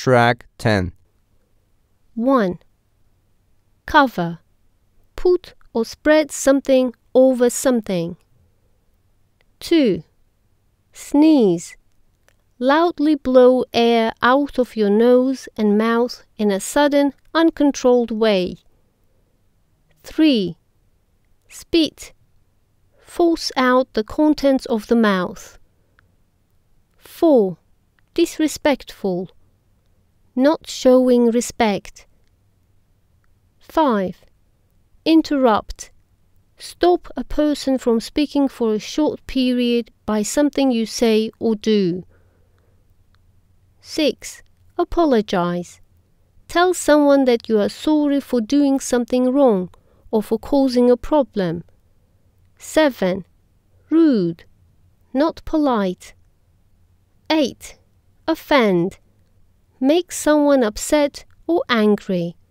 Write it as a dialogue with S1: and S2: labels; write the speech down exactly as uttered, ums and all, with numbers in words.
S1: Track ten.
S2: one. Cover. Put or spread something over something. two. Sneeze. Loudly blow air out of your nose and mouth in a sudden, uncontrolled way. three. Spit. Force out the contents of the mouth. four. Disrespectful. Not showing respect. five. Interrupt. Stop a person from speaking for a short period by something you say or do. six. Apologize. Tell someone that you are sorry for doing something wrong or for causing a problem. seven. Rude. Not polite. eight. Offend. Make someone upset or angry.